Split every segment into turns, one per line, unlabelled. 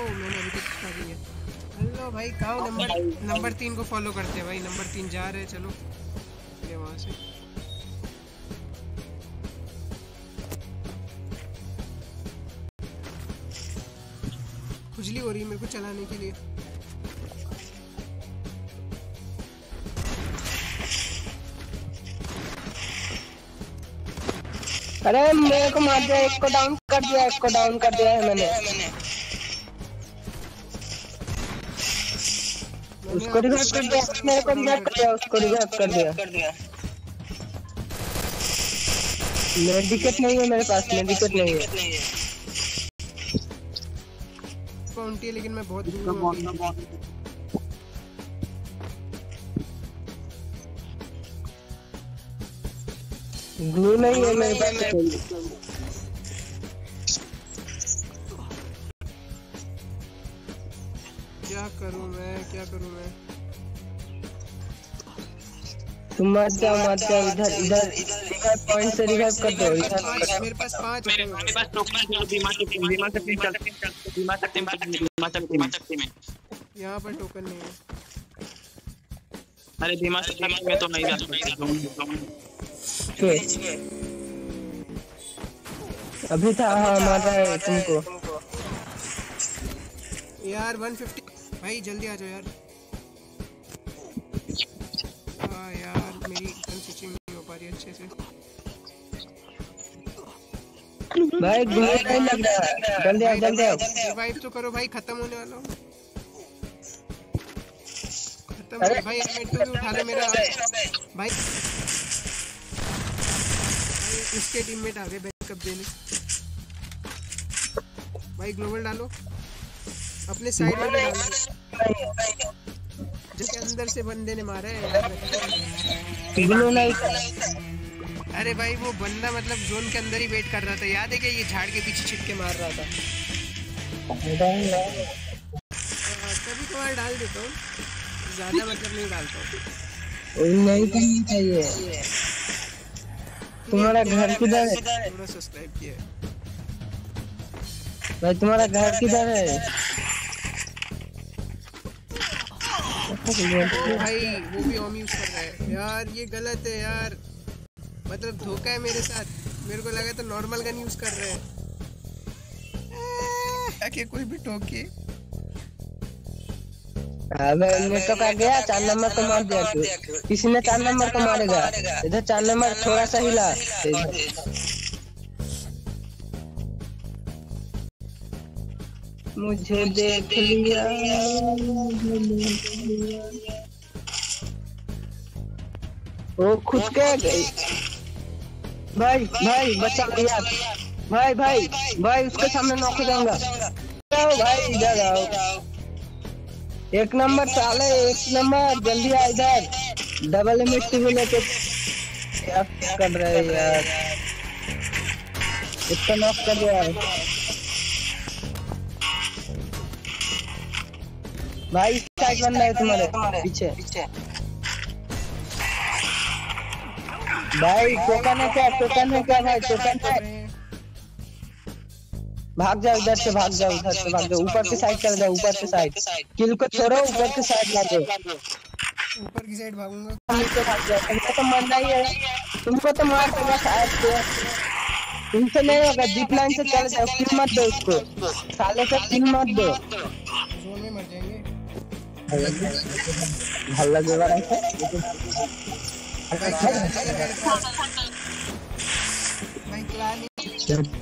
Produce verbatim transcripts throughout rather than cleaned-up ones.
मैंने अभी तक स्टार्ट नहीं किया। हेलो भाई, कहाँ नंबर नंबर तीन को फॉलो करते हैं भाई। नंबर तीन जा रहे हैं, चलो ये वहाँ से। खुजली हो रही है मेरे को चलाने के लिए।
अरे मेरे को मार दिया, एक को डाउन कर दिया, एक को डाउन कर दिया है मैंने। उसको रिवाइव कर दिया, मेरे को रिवाइव कर दिया, उसको रिवाइव कर दिया। मेडिकेट नहीं है मेरे पास, मेडिकेट नहीं है।
काउंटी है लेकिन मैं बहुत दूर हूँ।
ग्लू नहीं है मेरे पास।
क्या करूं मैं, क्या करूं मैं?
तुम मत जाओ, मत जाओ, इधर इधर इधर पॉइंट से रिवाइव कर दो। इधर
मेरे पास पांच,
मेरे पास टोकन है। बीमा शक्ति, बीमा शक्ति चल, बीमा शक्ति बीमा शक्ति में
यहाँ पर टोकन नहीं है।
अरे बीमा शक्ति में तो नहीं जा सकता।
अभी था, हाँ मार रहा है तुमको
यार। एक सौ पचास भाई, जल्दी आ जाओ यार। हाँ यार, मेरी गन स्विचिंग नहीं हो पा रही अच्छे से।
भाई ग्लू नहीं लग रहा है, जल्दी आ, जल्दी आ।
रिवाइव तो करो भाई, खत्म होने वाला हूँ। खत्म है भाई, हेलमेट तो भी उठा ले मेरा भाई। उसके टीममेट आ गए बैकअप देने। भाई ग्लोबल डालो अपने साइड में डालो, जिसके अंदर से बंदे ने मारा है यार।
ग्लू नहीं।
अरे भाई वो बंदा मतलब जोन के अंदर ही वेट कर रहा था, याद है क्या? ये झाड़ के पीछे छिप के मार रहा था। कभी कभार डाल देता हूँ, ज्यादा मतलब नहीं डालता हूँ।
नहीं करनी चाहिए। तुम्हारा घर किधर है?
पूरा सब्सक्राइब किया है
भाई, तुम्हारा घर किधर है?
ओ भाई वो भी ओम यूज कर रहा है यार, ये गलत है यार। मतलब धोखा है मेरे साथ। मेरे को लगा तो नॉर्मल गन यूज कर रहे हैं। ताकि कोई भी ठोके।
अबे नेटवर्क आ गया, चार नंबर को मार दिया तू। किसी ने चार नंबर को मारेगा। इधर चार नंबर थोड़ा सा हिला। मुझे देख लिया। वो खुद के गई। भाई भाई बचा लिया। भाई भाई भाई उसके सामने नॉक हो जाऊंगा। भाई इधर आओ। एक नंबर साले, एक नंबर जल्दी आ इधर। डबल एमएसटी भी लेके क्या कर रहे हैं यार? इसका नॉक कर दिया भाई। साइड बंदा है तुम्हारे पीछे। भाई टोकन है क्या? टोकन है क्या भाई? टोकन है। भाग जाओ इधर से, भाग जाओ इधर से, भाग जाओ। ऊपर की साइड चल जाओ, ऊपर की साइड। किल को छोड़ो, ऊपर की साइड भागो।
ऊपर की साइड भागूंगा।
तुमको तो मरना ही है, तुमको तो मार देगा शायद से। तुमसे नहीं होगा, जीप लाइन से चले जाओ। किल मत दो उसको, साले से किल मत दो।
जोन में मर जाएंगे।
भल्ला देवा रहा है
भाई। क्लानी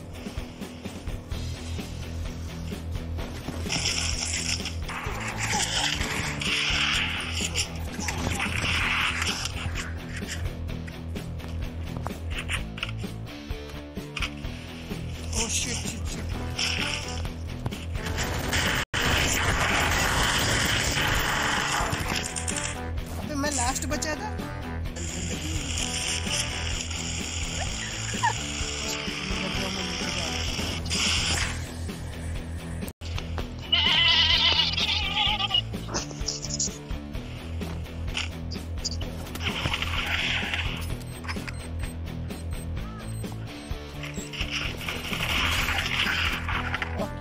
लास्ट बचा था।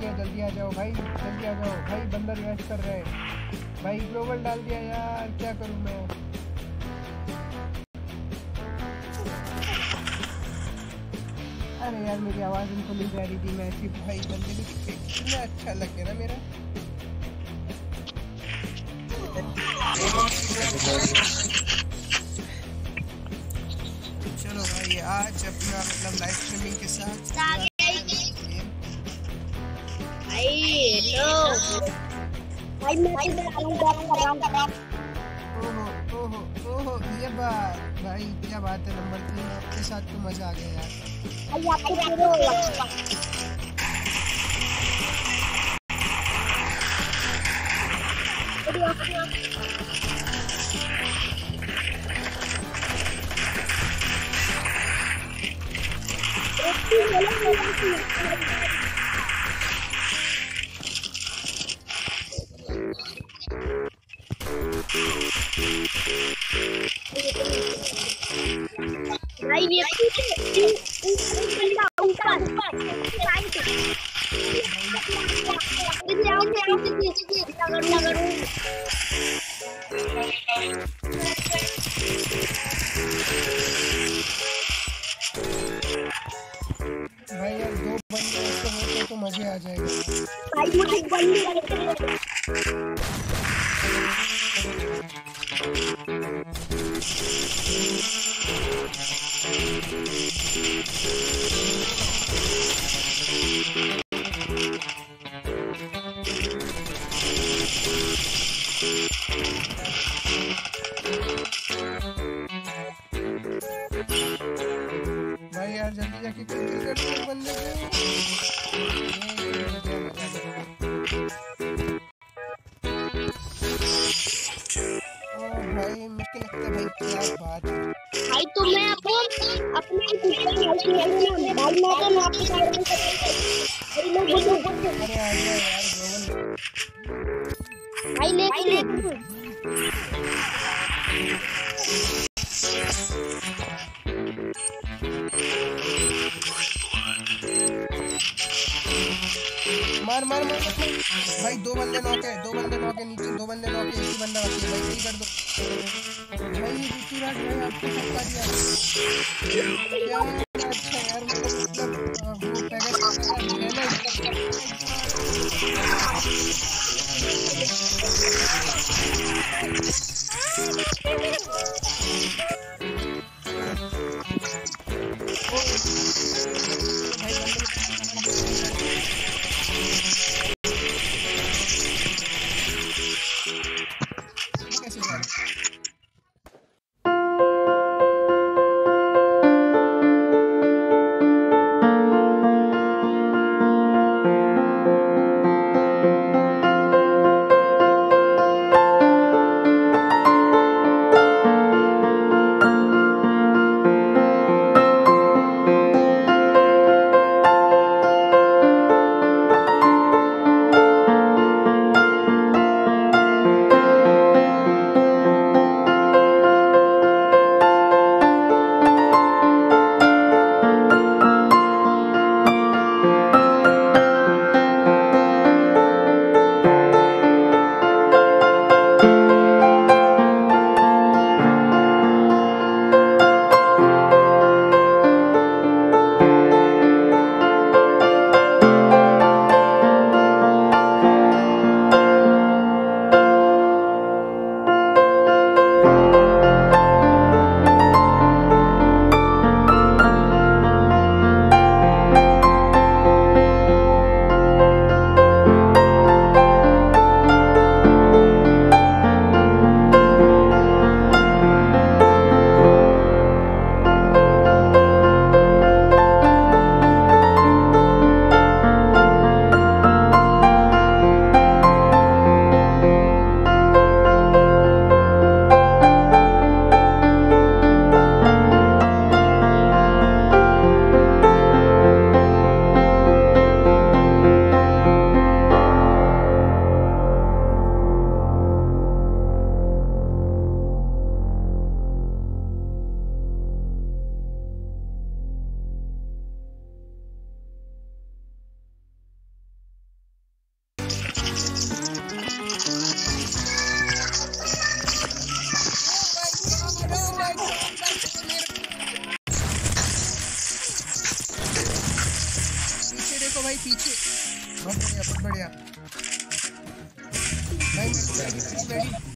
गया, जल्दी आ जाओ भाई, जल्दी आ जाओ भाई, बंदा रिवाइव कर रहा है भाई, ग्लोबल डाल दिया यार, क्या करूं मैं। अरे यार मेरी आवाज़ इनको नहीं जा रही थी, मैं ऐसी भाई बंदे भी कितना अच्छा लग गया ना मेरा। चलो भाई आज अपना मतलब लाइव स्ट्रीमिंग के साथ
भाई हेलो भाई मैं
ओहो ओहो ओहो ये बात भाई, क्या बात है नंबर तीन, आपके साथ तो मजा आ गया यार।
भाई आपको पूरे हो भाई ये बंदा ऊपर साइड इधर आओ इधर लगा
भाई यार दो बंदे ऐसे होते तो मजे आ जाएगा
भाई मुझे बंदी
भाई यार जल्दी जाके किल कर दो बंदे को। ओ भाई मुझे लगता है भाई क्या बात है
भाई तो मैं आपको अपने ऊपर हेल्प नहीं भाई मैं तो ना आपके साइड में भाई लोग बोलो
अरे आ गया यार ग्लोबल
भाई ले
मार मार मार भाई, दो बंदे नॉक है, दो बंदे नॉक है नीचे, दो बंदे नॉक है, एक ही बंदा बाकी है भाई, यही कर दो भाई। ये ऋतुराज भाई आपको सबका दिया क्या अच्छा यार, मतलब वो पैकेज है ना। पीछे। बहुत बढ़िया बहुत बढ़िया भाई, मेडी मेडी मेडी